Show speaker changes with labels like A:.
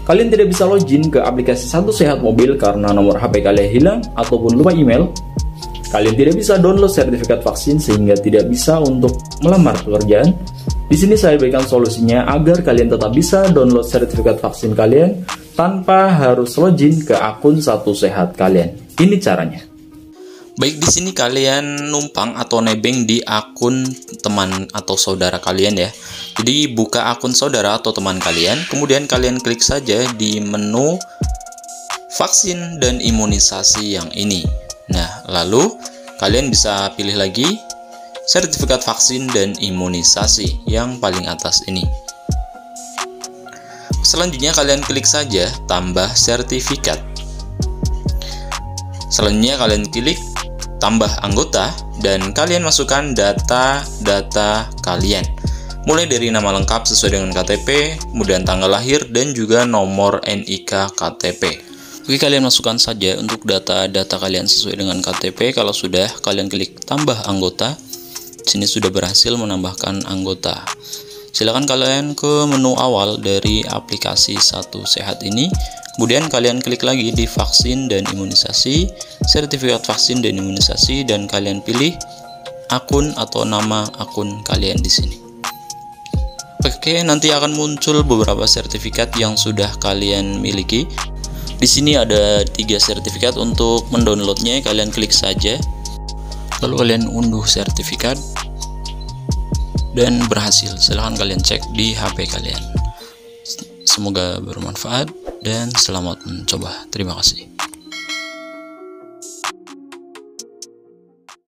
A: kalian tidak bisa login ke aplikasi Satu Sehat Mobil karena nomor HP kalian hilang ataupun lupa email, kalian tidak bisa download sertifikat vaksin sehingga tidak bisa untuk melamar pekerjaan. Di sini saya berikan solusinya agar kalian tetap bisa download sertifikat vaksin kalian tanpa harus login ke akun Satu Sehat kalian. Ini caranya.
B: Baik, di sini kalian numpang atau nebeng di akun teman atau saudara kalian ya. Jadi buka akun saudara atau teman kalian, kemudian kalian klik saja di menu vaksin dan imunisasi yang ini. Nah, lalu kalian bisa pilih lagi sertifikat vaksin dan imunisasi yang paling atas ini. Selanjutnya kalian klik saja tambah sertifikat. Selanjutnya kalian klik tambah anggota dan kalian masukkan data kalian, mulai dari nama lengkap sesuai dengan KTP, kemudian tanggal lahir dan juga nomor NIK KTP. Oke, kalian masukkan saja untuk data kalian sesuai dengan KTP. Kalau sudah, kalian klik tambah anggota. Sini sudah berhasil menambahkan anggota. Silakan kalian ke menu awal dari aplikasi Satu Sehat ini. Kemudian kalian klik lagi di vaksin dan imunisasi, sertifikat vaksin dan imunisasi, dan kalian pilih akun atau nama akun kalian di sini. Oke, nanti akan muncul beberapa sertifikat yang sudah kalian miliki. Di sini ada 3 sertifikat. Untuk mendownloadnya kalian klik saja, lalu kalian unduh sertifikat dan berhasil. Silahkan kalian cek di HP kalian. Semoga bermanfaat dan selamat mencoba. Terima kasih.